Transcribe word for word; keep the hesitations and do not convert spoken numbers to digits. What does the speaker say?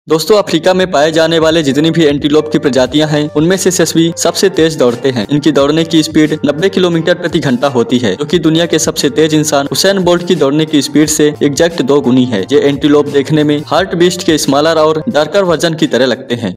दोस्तों, अफ्रीका में पाए जाने वाले जितनी भी एंटीलोप की प्रजातियां हैं, उनमें से सेसवी सबसे तेज दौड़ते हैं। इनकी दौड़ने की स्पीड नब्बे किलोमीटर प्रति घंटा होती है, जो कि दुनिया के सबसे तेज इंसान हुसैन बोल्ट की दौड़ने की स्पीड से एग्जैक्ट दो गुनी है। ये एंटीलोप देखने में हार्ट बीस्ट के स्मॉलर और डार्कर वर्जन की तरह लगते हैं।